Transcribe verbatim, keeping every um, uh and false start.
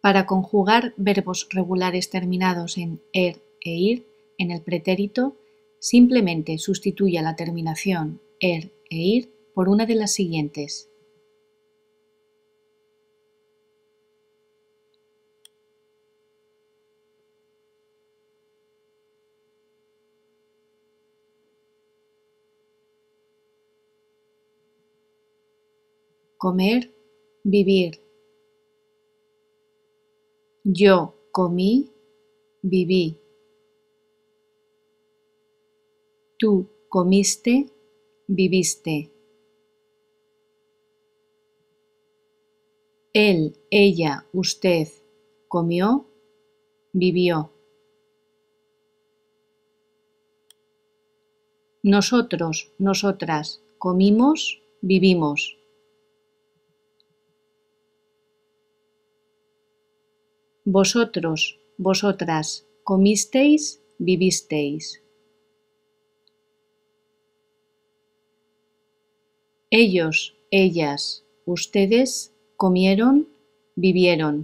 Para conjugar verbos regulares terminados en er e ir en el pretérito, simplemente sustituya la terminación er e ir por una de las siguientes. Comer, vivir. Yo comí, viví. Tú comiste, viviste. Él, ella, usted comió, vivió. Nosotros, nosotras comimos, vivimos. Vosotros, vosotras comisteis, vivisteis. Ellos, ellas, ustedes comieron, vivieron.